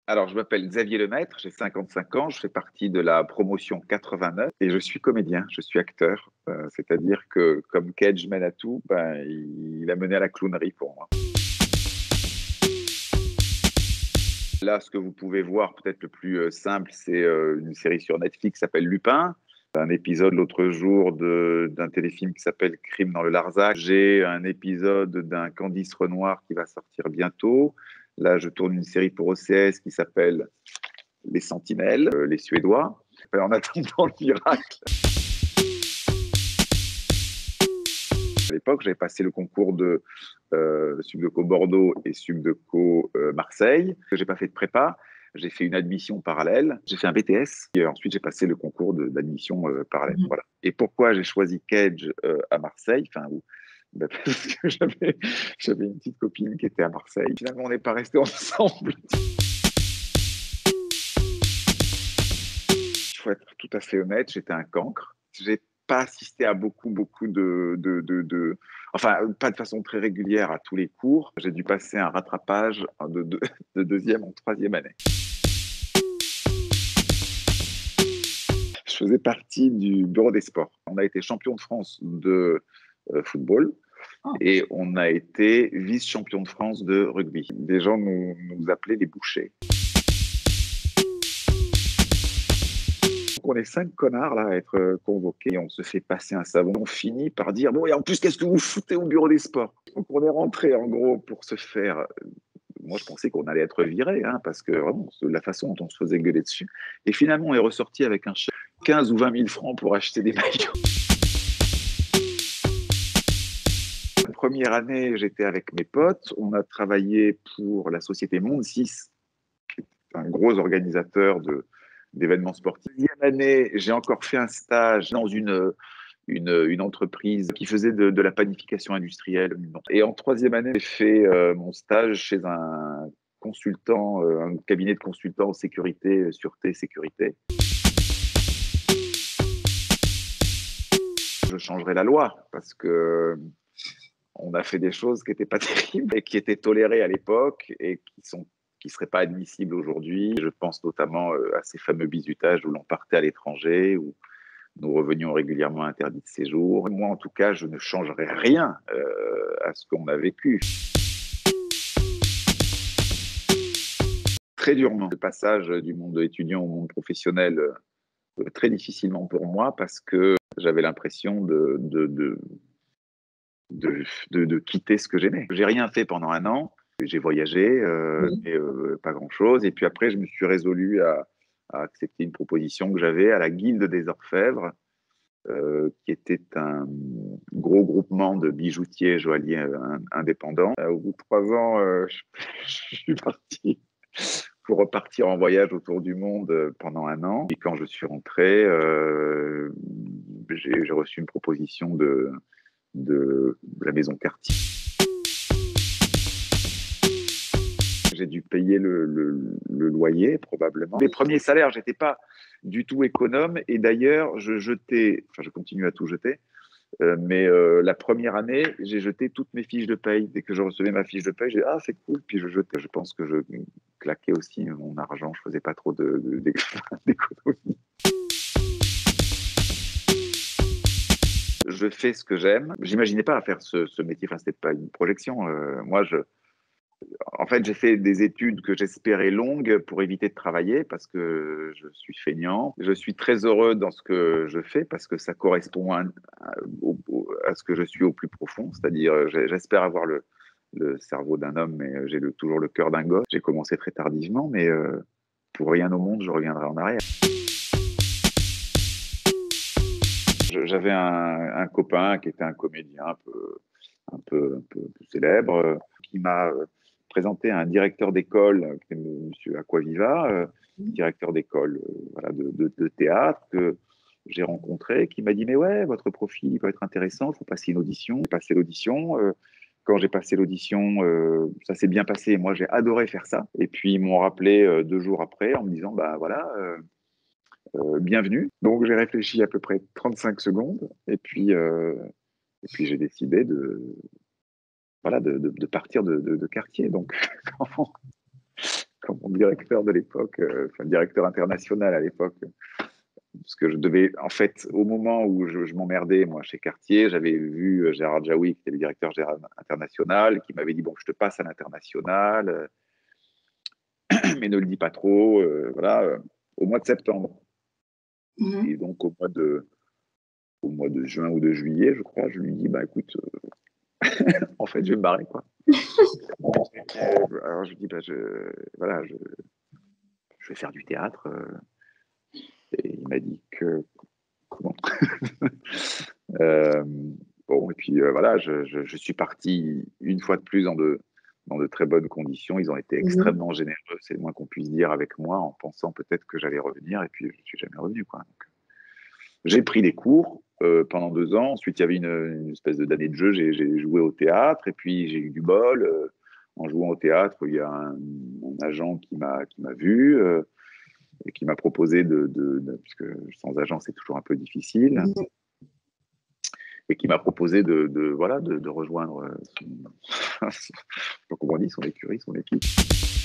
Alors, je m'appelle Xavier Lemaître, j'ai 55 ans, je fais partie de la promotion 89 et je suis comédien, je suis acteur. C'est-à-dire que comme Cage mène à tout, ben, il a mené à la clownerie pour moi. Là, ce que vous pouvez voir, peut-être le plus simple, c'est une série sur Netflix qui s'appelle Lupin. Un épisode l'autre jour d'un téléfilm qui s'appelle Crime dans le Larzac. J'ai un épisode d'un Candice Renoir qui va sortir bientôt. Là, je tourne une série pour OCS qui s'appelle Les Sentinelles, les Suédois. En attendant le miracle. À l'époque, j'avais passé le concours de Subdeco Bordeaux et Subdeco Marseille. J'ai pas fait de prépa. J'ai fait une admission parallèle. J'ai fait un BTS et ensuite j'ai passé le concours d'admission parallèle. Voilà. Et pourquoi j'ai choisi Cage à Marseille, bah parce que j'avais une petite copine qui était à Marseille. Finalement, on n'est pas restés ensemble. Il faut être tout à fait honnête, j'étais un cancre. J'ai pas assisté à beaucoup enfin, pas de façon très régulière à tous les cours. J'ai dû passer un rattrapage de deuxième en troisième année. Je faisais partie du bureau des sports. On a été champion de France de football et on a été vice-champion de France de rugby. Des gens nous appelaient les bouchers. On est 5 connards là à être convoqués, on se fait passer un savon, on finit par dire bon, et en plus qu'est-ce que vous foutez au bureau des sports? Donc on est rentré en gros pour se faire, moi je pensais qu'on allait être viré, hein, parce que vraiment la façon dont on se faisait gueuler dessus, et finalement on est ressorti avec un chèque 15 ou 20 000 francs pour acheter des maillots. La première année, j'étais avec mes potes, on a travaillé pour la société Monde 6, qui est un gros organisateur d'événements sportifs. Deuxième année, j'ai encore fait un stage dans une entreprise qui faisait de la panification industrielle. Et en troisième année, j'ai fait mon stage chez un consultant, un cabinet de consultants en sécurité, sûreté, sécurité. Je changerai la loi parce que on a fait des choses qui n'étaient pas terribles et qui étaient tolérées à l'époque et qui seraient pas admissibles aujourd'hui. Je pense notamment à ces fameux bizutages où l'on partait à l'étranger, où nous revenions régulièrement interdits de séjour. Moi, en tout cas, je ne changerai rien à ce qu'on a vécu. Très durement, le passage du monde étudiant au monde professionnel, très difficilement pour moi parce que j'avais l'impression de quitter ce que j'aimais. J'ai rien fait pendant un an. J'ai voyagé, mais pas grand-chose. Et puis après, je me suis résolu à accepter une proposition que j'avais à la Guilde des Orfèvres, qui était un gros groupement de bijoutiers joailliers indépendants. Au bout de 3 ans, je suis parti pour repartir en voyage autour du monde pendant un an. Et quand je suis rentré, j'ai reçu une proposition de la maison Cartier. J'ai dû payer le loyer, probablement. Les premiers salaires, j'étais pas du tout économe. Et d'ailleurs, je continue à tout jeter. Mais la première année, j'ai jeté toutes mes fiches de paye. Dès que je recevais ma fiche de paye, j'ai dit ah, c'est cool. Puis je jetais. Je pense que je claquais aussi mon argent. Je faisais pas trop d'économies. Je fais ce que j'aime. J'imaginais pas faire ce métier. Enfin, c'était pas une projection. En fait, j'ai fait des études que j'espérais longues pour éviter de travailler parce que je suis feignant. Je suis très heureux dans ce que je fais parce que ça correspond à ce que je suis au plus profond. C'est-à-dire, j'espère avoir le cerveau d'un homme, mais j'ai toujours le cœur d'un gosse. J'ai commencé très tardivement, mais pour rien au monde, je reviendrai en arrière. J'avais un copain qui était un comédien un peu célèbre, qui m'a présenté un directeur d'école, qui est M. Aquaviva, directeur d'école voilà, de théâtre, que j'ai rencontré, qui m'a dit « Mais ouais, votre profil il peut être intéressant, il faut passer une audition. » J'ai passé l'audition. Quand j'ai passé l'audition, ça s'est bien passé. Moi, j'ai adoré faire ça. Et puis, ils m'ont rappelé 2 jours après en me disant « Bah voilà, bienvenue. » Donc, j'ai réfléchi à peu près 35 secondes. Et puis j'ai décidé de partir de quartier. Donc, quand mon directeur de l'époque, enfin, le directeur international à l'époque, parce que je devais, en fait, au moment où je m'emmerdais, moi, chez Cartier, j'avais vu Gérard Jaoui, qui était le directeur international, qui m'avait dit, bon, je te passe à l'international, mais ne le dis pas trop, voilà, au mois de septembre. Mhm. Et donc, au mois de juin ou de juillet, je crois, je lui dis, bah écoute, en fait, je vais me barrer, quoi. Alors, je lui dis, bah, voilà, je vais faire du théâtre. Et il m'a dit que, comment euh, bon, et puis voilà, je suis parti une fois de plus dans de très bonnes conditions. Ils ont été Mhm. extrêmement généreux, c'est le moins qu'on puisse dire avec moi, en pensant peut-être que j'allais revenir, et puis je ne suis jamais revenu, quoi. Donc, j'ai pris des cours pendant 2 ans. Ensuite, il y avait une espèce d'année de jeu. J'ai joué au théâtre, et puis j'ai eu du bol. En jouant au théâtre, il y a un agent qui m'a vu et qui m'a proposé puisque sans agent, c'est toujours un peu difficile, Mhm. et qui m'a proposé voilà, de rejoindre son, comment on dit, son écurie, son équipe.